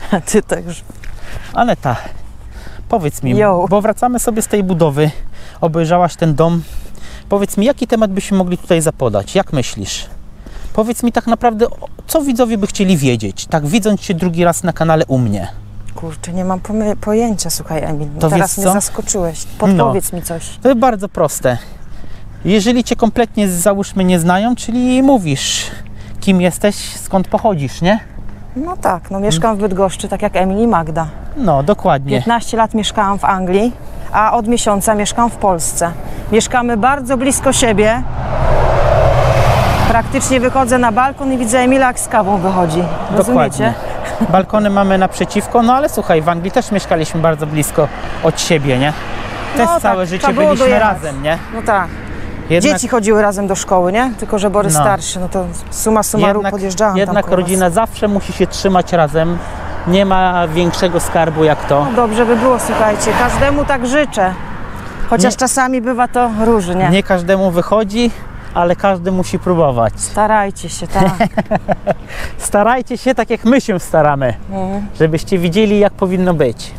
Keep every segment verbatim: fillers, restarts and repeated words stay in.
Ty także. Aneta, powiedz mi, Yo. bo wracamy sobie z tej budowy, obejrzałaś ten dom. Powiedz mi, jaki temat byśmy mogli tutaj zapodać? Jak myślisz? Powiedz mi tak naprawdę, co widzowie by chcieli wiedzieć, tak widząc Cię drugi raz na kanale u mnie. Kurczę, nie mam pojęcia, słuchaj, Emil. To teraz wiesz mnie co? zaskoczyłeś. Podpowiedz no. mi coś. To jest bardzo proste. Jeżeli Cię kompletnie, załóżmy, nie znają, czyli mówisz, kim jesteś, skąd pochodzisz, nie? No tak, no mieszkam w Bydgoszczy, tak jak Emil i Magda. No, dokładnie. piętnaście lat mieszkałam w Anglii, a od miesiąca mieszkam w Polsce. Mieszkamy bardzo blisko siebie. Praktycznie wychodzę na balkon i widzę Emila, jak z kawą wychodzi. Rozumiecie? Dokładnie. Balkony mamy naprzeciwko, no ale słuchaj, w Anglii też mieszkaliśmy bardzo blisko od siebie, nie? Też No całe tak, życie trzeba było byliśmy dojechać. razem, nie? No tak. Jednak, Dzieci chodziły razem do szkoły, nie? Tylko że Borys No. starszy, no to summa summarum jednak, podjeżdżałam jednak tam koło rodzina was. zawsze musi się trzymać razem. Nie ma większego skarbu jak to. No dobrze by było, słuchajcie, każdemu tak życzę. Chociaż Nie- czasami bywa to różnie. Nie każdemu wychodzi, ale każdy musi próbować. Starajcie się, tak. Starajcie się tak, jak my się staramy, Mhm. żebyście widzieli, jak powinno być.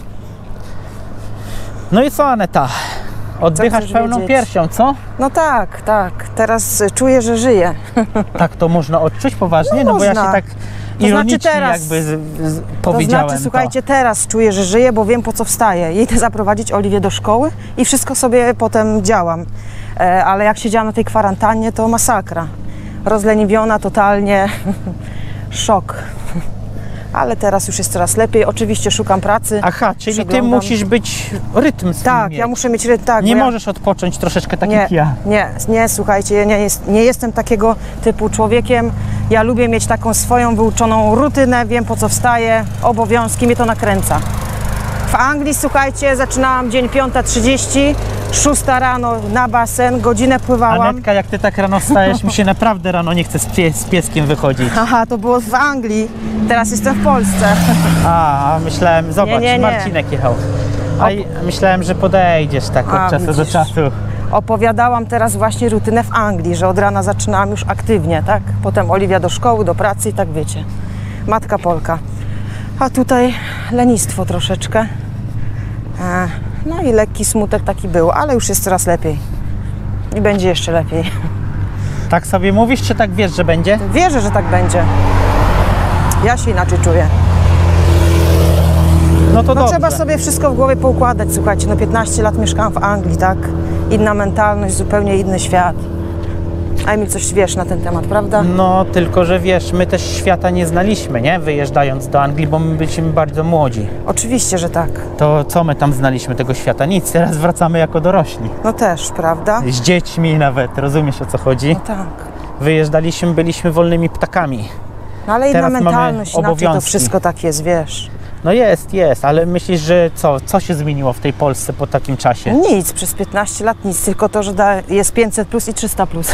No i co, Aneta? Oddychasz chcesz pełną wiedzieć? piersią, co? No tak, tak. Teraz y, czuję, że żyję. Tak to można odczuć poważnie? No, No bo ja się można. tak znaczy ironicznie teraz- jakby z, z, To powiedziałem znaczy, słuchajcie, teraz czuję, że żyję, bo wiem, po co wstaję. Idę zaprowadzić Oliwię do szkoły i wszystko sobie potem działam. E, ale jak siedziałam na tej kwarantannie, to masakra. Rozleniwiona totalnie. Szok. Ale teraz już jest coraz lepiej. Oczywiście szukam pracy. Aha, czyli ty Przeglądam. musisz być rytm swój Tak, mieć. ja muszę mieć rytm, tak. Nie bo ja... możesz odpocząć troszeczkę tak Nie, jak ja. nie, nie, słuchajcie, ja nie, jest, nie jestem takiego typu człowiekiem. Ja lubię mieć taką swoją wyuczoną rutynę, wiem, po co wstaję, obowiązki, mnie to nakręca. W Anglii, słuchajcie, zaczynałam dzień piąta trzydzieści, szósta rano na basen, godzinę pływałam. Anetka, jak ty tak rano wstajesz, mi się naprawdę rano nie chce z, pie z pieskiem wychodzić. Aha, to było w Anglii, teraz jestem w Polsce. A, myślałem, zobacz, Nie, nie, nie. Marcinek jechał. A i myślałem, że podejdziesz tak od A, czasu do widzisz. czasu. Opowiadałam teraz właśnie rutynę w Anglii, że od rana zaczynałam już aktywnie, tak? Potem Oliwia do szkoły, do pracy i tak wiecie. Matka Polka. A tutaj lenistwo troszeczkę. E, No i lekki smutek taki był, ale już jest coraz lepiej. I będzie jeszcze lepiej. Tak sobie mówisz, czy tak wiesz, że będzie? Wierzę, że tak będzie. Ja się inaczej czuję. No to No dobrze. trzeba sobie wszystko w głowie poukładać, słuchajcie, no piętnaście lat mieszkałam w Anglii, tak? Inna mentalność, zupełnie inny świat. A Emil, coś wiesz na ten temat, prawda? No, tylko że wiesz, my też świata nie znaliśmy, nie? Wyjeżdżając do Anglii, bo my byliśmy bardzo młodzi. Oczywiście, że tak. To co my tam znaliśmy tego świata? Nic, teraz wracamy jako dorośli. No też, prawda? Z dziećmi nawet, rozumiesz, o co chodzi? No tak. Wyjeżdżaliśmy, byliśmy wolnymi ptakami. No ale inna Teraz mamy mentalność, inaczej to obowiązki. wszystko tak jest, wiesz. No jest, jest, ale myślisz, że co? Co się zmieniło w tej Polsce po takim czasie? Nic, przez piętnaście lat nic, tylko to, że da, jest pięćset plus i trzysta plus.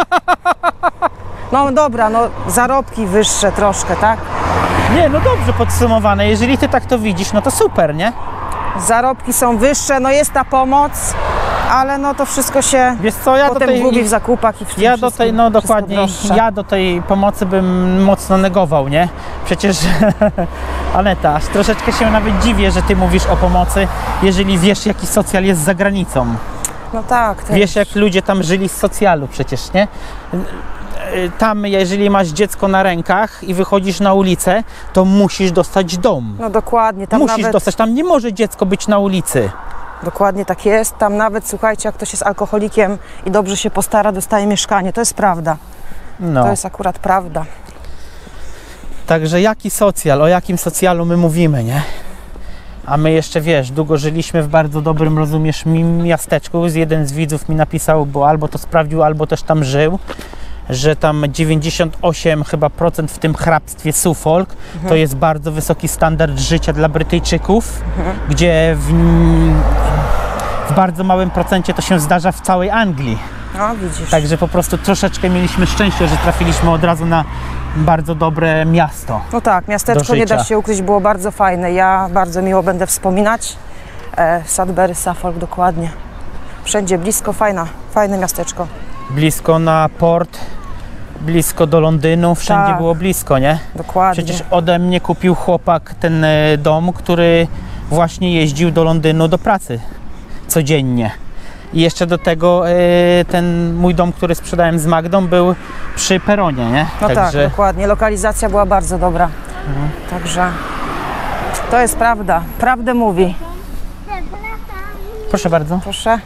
No dobra, no zarobki wyższe troszkę, tak? Nie, no dobrze podsumowane. Jeżeli ty tak to widzisz, no to super, nie? Zarobki są wyższe, no jest ta pomoc, ale no to wszystko się Wiesz co, ja potem do tej... gubi w zakupach i w tym Ja do wszystkim, tej, no wszystko dokładnie, droższe. ja do tej pomocy bym mocno negował, nie? Przecież, Aneta, aż troszeczkę się nawet dziwię, że ty mówisz o pomocy, jeżeli wiesz, jaki socjal jest za granicą. No tak, też. Wiesz, jak ludzie tam żyli z socjalu przecież, nie? Tam, jeżeli masz dziecko na rękach i wychodzisz na ulicę, to musisz dostać dom. No dokładnie, tam Musisz nawet, dostać, tam nie może dziecko być na ulicy. dokładnie tak jest, tam nawet, słuchajcie, jak ktoś jest alkoholikiem i dobrze się postara, dostaje mieszkanie, to jest prawda, No. to jest akurat prawda. Także jaki socjal, o jakim socjalu my mówimy, nie? A my jeszcze, wiesz, długo żyliśmy w bardzo dobrym, rozumiesz, mi- miasteczku. Jeden z widzów mi napisał, bo albo to sprawdził, albo też tam żył, że tam dziewięćdziesiąt osiem chyba procent w tym hrabstwie Suffolk to jest bardzo wysoki standard życia dla Brytyjczyków, gdzie w, w bardzo małym procencie to się zdarza w całej Anglii. No widzisz. Także po prostu troszeczkę mieliśmy szczęście, że trafiliśmy od razu na bardzo dobre miasto. No tak, miasteczko, do nie da życia. się ukryć, było bardzo fajne. Ja bardzo miło będę wspominać. E, Sudbury, Suffolk, dokładnie. Wszędzie blisko, fajna, fajne miasteczko. Blisko na port, blisko do Londynu, wszędzie Tak. było blisko, nie? Dokładnie. Przecież ode mnie kupił chłopak ten e, dom, który właśnie jeździł do Londynu do pracy codziennie. I jeszcze do tego e, ten mój dom, który sprzedałem z Magdą, był przy peronie, nie? No tak, Także dokładnie. Lokalizacja była bardzo dobra. Mhm. Także to jest prawda. Prawdę mówi. proszę bardzo. Proszę.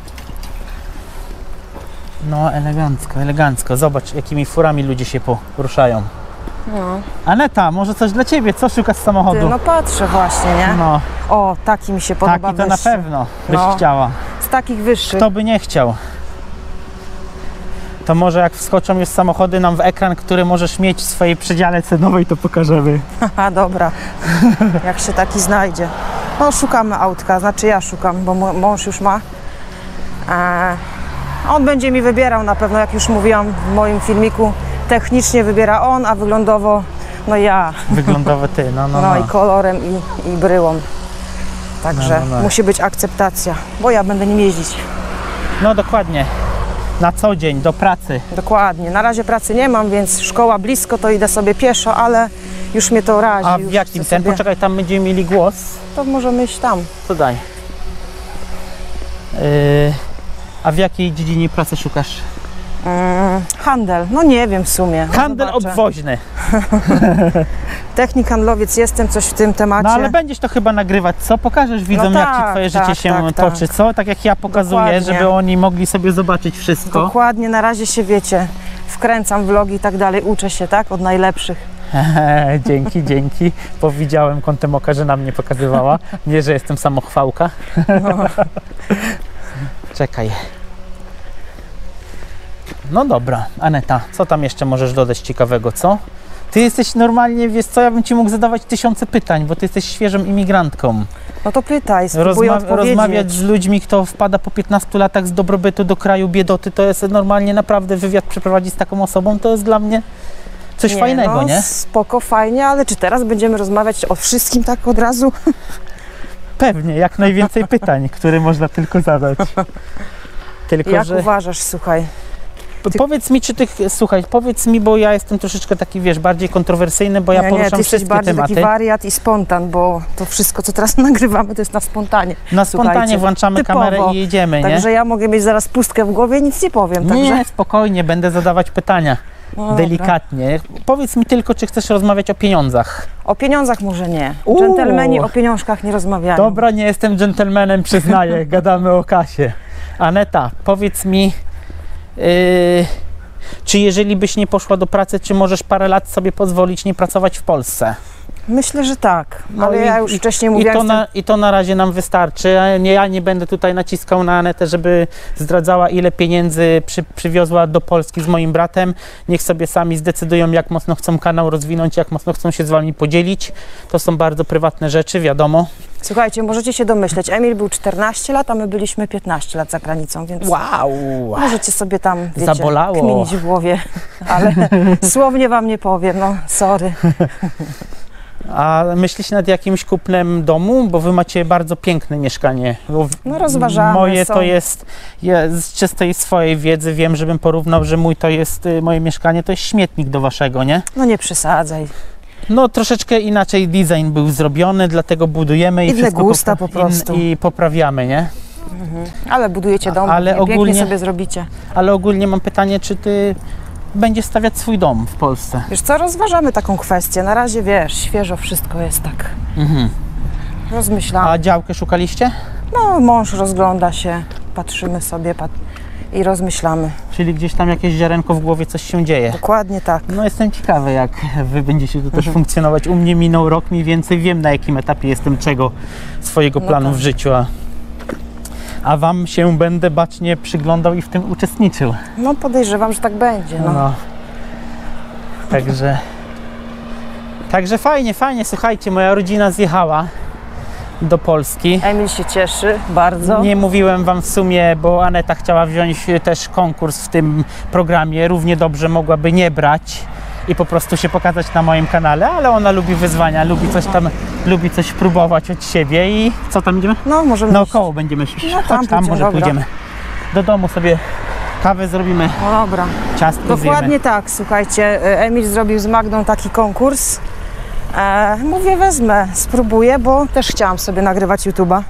No elegancko, elegancko. Zobacz, jakimi furami ludzie się poruszają. No. Aneta, może coś dla Ciebie? Co szukasz samochodu? Ty, no patrzę właśnie, nie? No, O, taki mi się podoba. taki to na wyższy. pewno byś No. chciała. Z takich wyższych. Kto by nie chciał? To może jak wskoczą już samochody nam w ekran, który możesz mieć w swojej przedziale cenowej, to pokażemy. Haha, dobra. Jak się taki znajdzie. No szukamy autka, znaczy ja szukam, bo mo- mąż już ma. Eee, on będzie mi wybierał na pewno, jak już mówiłam w moim filmiku. Technicznie wybiera on, a wyglądowo no ja. Wyglądowe Ty, no, no, No, no. i kolorem i, i bryłą. Także No, no, no. musi być akceptacja, bo ja będę nim jeździć. No dokładnie. Na co dzień, do pracy. Dokładnie. Na razie pracy nie mam, więc szkoła blisko, to idę sobie pieszo, ale już mnie to razi. A w już jakim chcę tempo? sobie- Czekaj, tam będziemy mieli głos. To możemy iść tam. To daj. Yy, a w jakiej dziedzinie pracy szukasz? Mm, handel, no nie wiem w sumie. No Handel zobaczę. obwoźny. Technik handlowiec, jestem coś w tym temacie. No ale będziesz to chyba nagrywać, co? Pokażesz widzom, jak Ci tak, Twoje tak, życie się tak, toczy, tak. co? Tak jak ja pokazuję, Dokładnie. żeby oni mogli sobie zobaczyć wszystko. Dokładnie, na razie się wiecie, wkręcam vlogi i tak dalej, uczę się, tak, od najlepszych. Dzięki, dzięki. Bo widziałem kątem oka, że na mnie pokazywała. Nie, że jestem samochwałka. Czekaj. No dobra, Aneta, co tam jeszcze możesz dodać ciekawego, co? Ty jesteś normalnie, wiesz co, ja bym Ci mógł zadawać tysiące pytań, bo Ty jesteś świeżą imigrantką. No to pytaj, spróbuję Rozma- odpowiedzieć. rozmawiać z ludźmi, kto wpada po piętnastu latach z dobrobytu do kraju biedoty, to jest normalnie naprawdę wywiad przeprowadzić z taką osobą, to jest dla mnie coś nie, fajnego, no, nie? Spoko, fajnie, ale czy teraz będziemy rozmawiać o wszystkim tak od razu? Pewnie, jak najwięcej pytań, które można tylko zadać. Tylko, Jak że... uważasz, słuchaj? P- Powiedz mi, czy ty, słuchaj, powiedz mi, bo ja jestem troszeczkę taki, wiesz, bardziej kontrowersyjny, bo ja nie, nie, ty poruszam jesteś wszystkie bardziej tematy. taki wariat i spontan, bo to wszystko, co teraz nagrywamy, to jest na spontanie. Na spontanie Słuchajcie, włączamy typowo. kamerę i jedziemy, nie? Także ja mogę mieć zaraz pustkę w głowie i nic nie powiem. Także... Nie, spokojnie, będę zadawać pytania. No dobra. Delikatnie. Powiedz mi tylko, czy chcesz rozmawiać o pieniądzach. O pieniądzach może nie. Uuu. Dżentelmeni o pieniążkach nie rozmawiają. Dobra, nie jestem dżentelmenem, przyznaję, gadamy o kasie. Aneta, powiedz mi, yy, czy jeżeli byś nie poszła do pracy, czy możesz parę lat sobie pozwolić nie pracować w Polsce? Myślę, że tak, No ale i- ja już i- wcześniej I mówiłam, to, jestem- na, I to na razie nam wystarczy. Ja nie, ja nie będę tutaj naciskał na Anetę, żeby zdradzała, ile pieniędzy przy, przywiozła do Polski z moim bratem. Niech sobie sami zdecydują, jak mocno chcą kanał rozwinąć, jak mocno chcą się z wami podzielić. To są bardzo prywatne rzeczy, wiadomo. Słuchajcie, możecie się domyśleć, Emil był czternaście lat, a my byliśmy piętnaście lat za granicą, więc Wow! możecie sobie tam, wiecie, Zabolało. kminić w głowie, ale słownie wam nie powiem, no sorry. A myślisz nad jakimś kupnem domu? Bo wy macie bardzo piękne mieszkanie. Bo w- No rozważamy, Moje są- to jest, ja z czystej swojej wiedzy wiem, żebym porównał, że mój to jest, y, moje mieszkanie to jest śmietnik do waszego, nie? No nie przesadzaj. No troszeczkę inaczej design był zrobiony, dlatego budujemy i Inne wszystko gusta popra- po prostu. I, i poprawiamy, nie? Ale budujecie dom, Ale pięknie ogólnie- sobie zrobicie. Ale ogólnie mam pytanie, czy ty będziesz stawiać swój dom w Polsce? Wiesz co, rozważamy taką kwestię, na razie wiesz, świeżo wszystko jest tak, Mhm. rozmyślamy. A działkę szukaliście? No mąż rozgląda się, patrzymy sobie pat... i rozmyślamy. Czyli gdzieś tam jakieś ziarenko w głowie, coś się dzieje? Dokładnie tak. No jestem ciekawy, jak wy będziecie tu też funkcjonować. U mnie minął rok, mniej więcej wiem, na jakim etapie jestem czego swojego No planu tak. w życiu, a, a wam się będę bacznie przyglądał i w tym uczestniczył. No podejrzewam, że tak będzie. No. No. Także Także fajnie, fajnie, słuchajcie, moja rodzina zjechała do Polski. Emil się cieszy bardzo. Nie mówiłem wam w sumie, bo Aneta chciała wziąć też konkurs w tym programie. Równie dobrze mogłaby nie brać i po prostu się pokazać na moim kanale, ale ona lubi wyzwania, lubi coś tam, lubi coś próbować od siebie i co tam idziemy? No możemy iść. Naokoło będziemy szli. No, tam Chodź tam, pójdziemy, może dobra. pójdziemy. Do domu sobie Kawę zrobimy, No dobra. ciastko Dokładnie zjemy. tak, słuchajcie, Emil zrobił z Magdą taki konkurs. E, mówię, wezmę, spróbuję, bo też chciałam sobie nagrywać YouTube'a.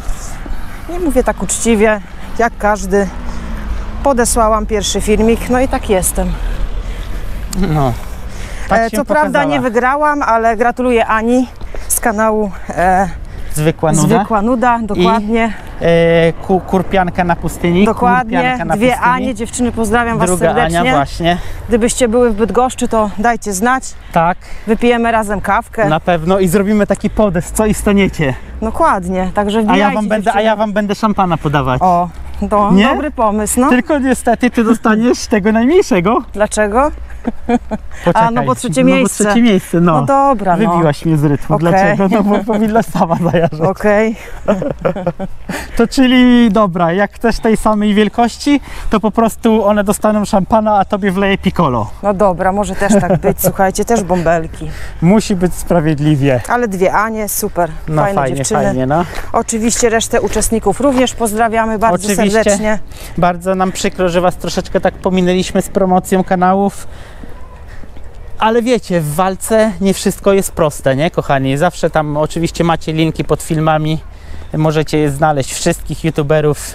I mówię tak uczciwie, jak każdy. Podesłałam pierwszy filmik, no i tak jestem. No. Tak E, się co prawda pokazała. nie wygrałam, ale gratuluję Ani z kanału e, Zwykła nuda. Zwykła Nuda, dokładnie. E, ku, kurpianka na pustyni. Dokładnie, kurpianka na dwie pustyni. Anie, dziewczyny, pozdrawiam Was Druga serdecznie. Ania, właśnie. Gdybyście były w Bydgoszczy, to dajcie znać, Tak, wypijemy razem kawkę. na pewno i zrobimy taki podest, co i staniecie. Dokładnie, także A wbijajcie, ja wam będę, a dziewczyny. ja wam będę szampana podawać. O, to Nie? dobry pomysł, no. Tylko niestety ty dostaniesz tego najmniejszego. Dlaczego? Poczekaj. A, no bo trzecie No miejsce. bo trzecie miejsce, no. No dobra, no. Wybiłaś mnie z rytmu. Okej. Dlaczego? No bo powinna sama zajarzyć. Okej, To czyli dobra, jak chcesz tej samej wielkości, to po prostu one dostaną szampana, a tobie wleje piccolo. no dobra, może też tak być, słuchajcie, też bąbelki. Musi być sprawiedliwie. Ale dwie Anie, super, No fajne fajnie, dziewczyny. fajnie, no. Oczywiście resztę uczestników również pozdrawiamy bardzo Oczywiście. serdecznie. Bardzo nam przykro, że was troszeczkę tak pominęliśmy z promocją kanałów. Ale wiecie, w walce nie wszystko jest proste, nie, kochani? Zawsze tam oczywiście macie linki pod filmami. Możecie je znaleźć, wszystkich youtuberów.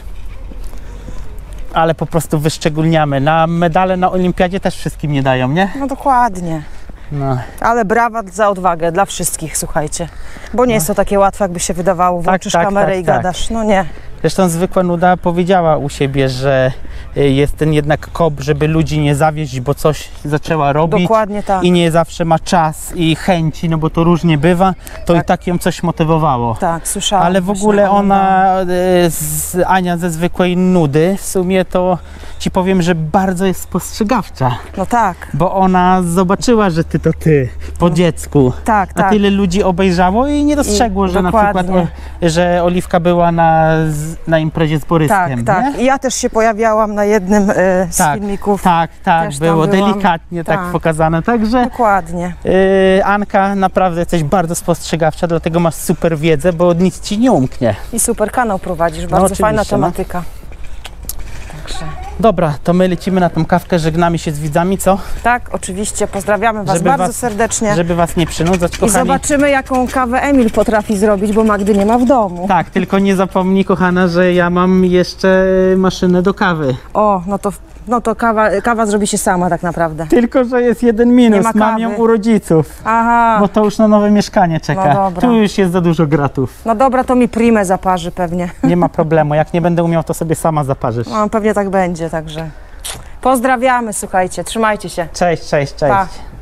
Ale po prostu wyszczególniamy. Na medale na olimpiadzie też wszystkim nie dają, nie? No dokładnie. No. Ale brawa za odwagę dla wszystkich, słuchajcie. Bo nie jest to takie łatwe, jakby się wydawało. Włączysz tak, kamerę tak, i tak. gadasz. No nie. Zresztą Zwykła Nuda powiedziała u siebie, że y, jest ten jednak kop, żeby ludzi nie zawieść, bo coś zaczęła robić. Dokładnie tak. I nie zawsze ma czas i chęci, no bo to różnie bywa, to Tak. i tak ją coś motywowało. Tak, słyszałam. Ale w właśnie, ogóle oglądałam. ona, y, z, Ania ze Zwykłej Nudy, w sumie to ci powiem, że bardzo jest spostrzegawcza, No tak, bo ona zobaczyła, że ty to ty, po dziecku. tak, A tak. tyle ludzi obejrzało i nie dostrzegło, I że na dokładnie. przykład, o, że Oliwka była na, z- na imprezie z Boryskiem. Tak, tak. nie? I ja też się pojawiałam na jednym e, z Tak, filmików. Tak, tak, Też tam było byłam. delikatnie tak, Tak. pokazane. Także Dokładnie. yy, Anka, naprawdę jesteś bardzo spostrzegawcza, dlatego masz super wiedzę, bo nic ci nie umknie. I super kanał prowadzisz. Bardzo oczywiście, fajna no. tematyka. Także. Dobra, to my lecimy na tą kawkę, żegnamy się z widzami, co? Tak, oczywiście. Pozdrawiamy Was Żeby bardzo was- serdecznie. Żeby was nie przynudzać, I kochani. zobaczymy, jaką kawę Emil potrafi zrobić, bo Magdy nie ma w domu. Tak, tylko nie zapomnij, kochana, że ja mam jeszcze maszynę do kawy. O, no to, no to kawa, kawa zrobi się sama tak naprawdę. Tylko, że jest jeden minus, Nie ma mam kawy. ją u rodziców. Aha, Bo to już na nowe mieszkanie czeka. No dobra. Tu już jest za dużo gratów. no dobra, to mi primę zaparzy pewnie. Nie ma problemu. Jak nie będę umiał, to sobie sama zaparzysz. No, pewnie tak będzie, także pozdrawiamy, słuchajcie, trzymajcie się. Cześć, cześć, cześć. Pa.